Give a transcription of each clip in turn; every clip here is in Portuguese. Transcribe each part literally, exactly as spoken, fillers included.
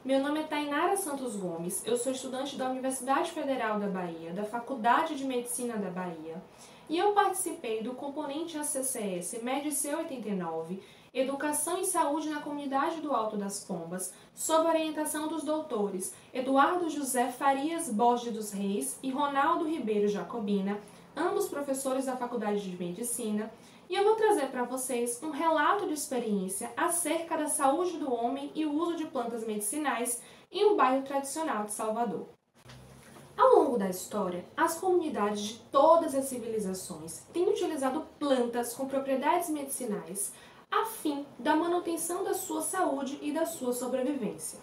Meu nome é Tainara Santos Gomes, eu sou estudante da Universidade Federal da Bahia, da Faculdade de Medicina da Bahia, e eu participei do componente A C C S MEDC oitenta e nove, Educação e Saúde na Comunidade do Alto das Pombas, sob orientação dos doutores Eduardo José Farias Borges dos Reis e Ronaldo Ribeiro Jacobina, ambos professores da Faculdade de Medicina, e eu vou trazer para vocês um relato de experiência acerca da saúde do homem e o uso de plantas medicinais em um bairro tradicional de Salvador. Ao longo da história, as comunidades de todas as civilizações têm utilizado plantas com propriedades medicinais a fim da manutenção da sua saúde e da sua sobrevivência.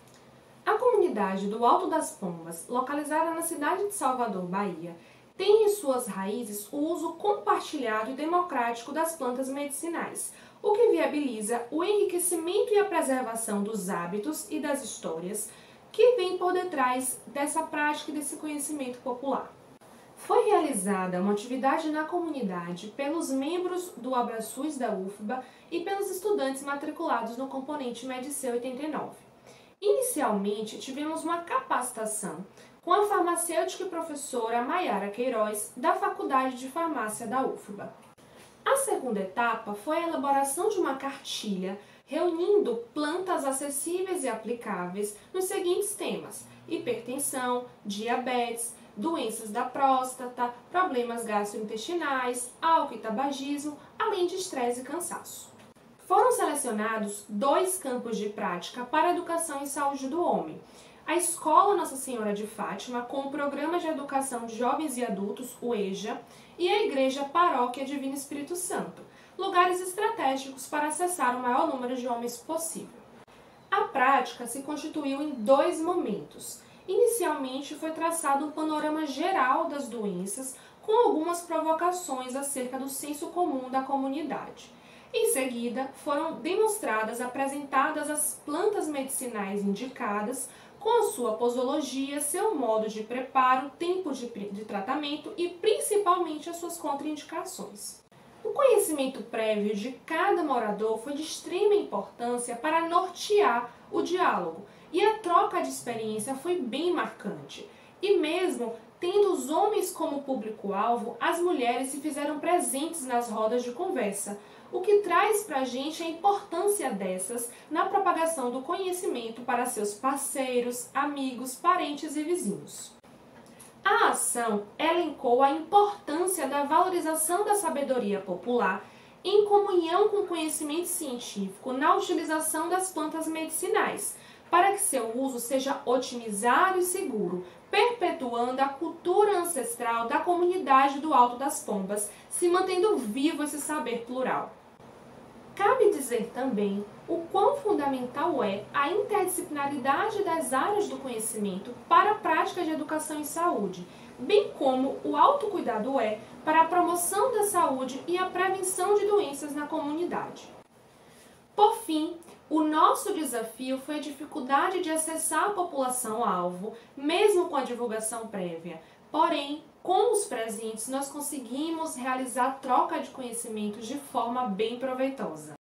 A comunidade do Alto das Pombas, localizada na cidade de Salvador, Bahia, tem em suas raízes o uso compartilhado e democrático das plantas medicinais, o que viabiliza o enriquecimento e a preservação dos hábitos e das histórias que vêm por detrás dessa prática e desse conhecimento popular. Foi realizada uma atividade na comunidade pelos membros do AbraSUS da U F B A e pelos estudantes matriculados no componente MEDC oitenta e nove. Inicialmente, tivemos uma capacitação com a farmacêutica e professora Maiara Queiroz, da Faculdade de Farmácia da U F B A. A segunda etapa foi a elaboração de uma cartilha reunindo plantas acessíveis e aplicáveis nos seguintes temas: hipertensão, diabetes, doenças da próstata, problemas gastrointestinais, álcool e tabagismo, além de estresse e cansaço. Foram selecionados dois campos de prática para a educação e saúde do homem: a Escola Nossa Senhora de Fátima, com o Programa de Educação de Jovens e Adultos, o E J A, e a Igreja Paróquia Divino Espírito Santo, lugares estratégicos para acessar o maior número de homens possível. A prática se constituiu em dois momentos. Inicialmente foi traçado um panorama geral das doenças, com algumas provocações acerca do senso comum da comunidade. Em seguida, foram demonstradas, apresentadas as plantas medicinais indicadas, com a sua posologia, seu modo de preparo, tempo de, de tratamento e principalmente as suas contraindicações. O conhecimento prévio de cada morador foi de extrema importância para nortear o diálogo, e a troca de experiência foi bem marcante. E mesmo tendo os homens como público-alvo, as mulheres se fizeram presentes nas rodas de conversa, o que traz para a gente a importância dessas na propagação do conhecimento para seus parceiros, amigos, parentes e vizinhos. A ação elencou a importância da valorização da sabedoria popular em comunhão com o conhecimento científico na utilização das plantas medicinais, para que seu uso seja otimizado e seguro, perpetuando a cultura ancestral da comunidade do Alto das Pombas, se mantendo vivo esse saber plural. Cabe dizer também o quão fundamental é a interdisciplinaridade das áreas do conhecimento para a prática de educação e saúde, bem como o autocuidado é para a promoção da saúde e a prevenção de doenças na comunidade. Por fim, o nosso desafio foi a dificuldade de acessar a população-alvo, mesmo com a divulgação prévia. Porém, com os presentes, nós conseguimos realizar troca de conhecimentos de forma bem proveitosa.